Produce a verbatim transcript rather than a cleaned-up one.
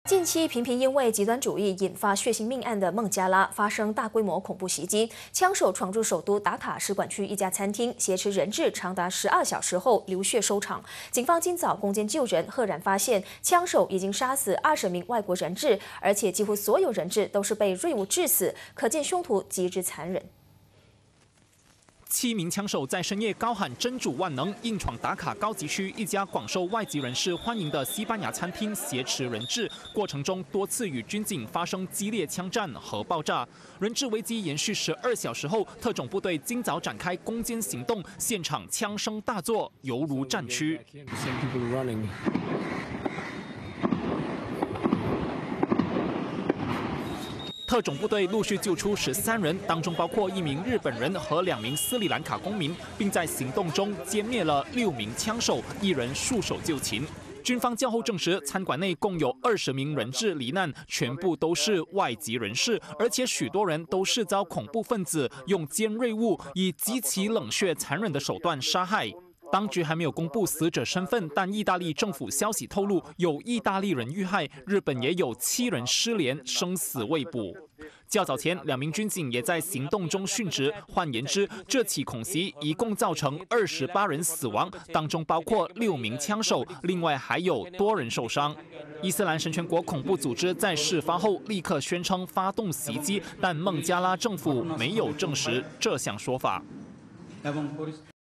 近期频频因为极端主义引发血腥命案的孟加拉发生大规模恐怖袭击，枪手闯入首都达卡使馆区一家餐厅，挟持人质长达十二小时后流血收场。警方今早攻坚救人，赫然发现枪手已经杀死二十名外国人质，而且几乎所有人质都是被锐物致死，可见凶徒极之残忍。 七名枪手在深夜高喊“真主万能”，硬闯达卡高级区一家广受外籍人士欢迎的西班牙餐厅，挟持人质。过程中多次与军警发生激烈枪战和爆炸。人质危机延续十二小时后，特种部队今早展开攻坚行动，现场枪声大作，犹如战区。 特种部队陆续救出十三人，当中包括一名日本人和两名斯里兰卡公民，并在行动中歼灭了六名枪手，一人束手就擒。军方较后证实，餐馆内共有二十名人质罹难，全部都是外籍人士，而且许多人都是遭恐怖分子用尖锐物以极其冷血残忍的手段杀害。 当局还没有公布死者身份，但意大利政府消息透露，有意大利人遇害，日本也有七人失联，生死未卜。较早前，两名军警也在行动中殉职。换言之，这起恐袭一共造成二十八人死亡，当中包括六名枪手，另外还有多人受伤。伊斯兰神权国恐怖组织在事发后立刻宣称发动袭击，但孟加拉政府没有证实这项说法。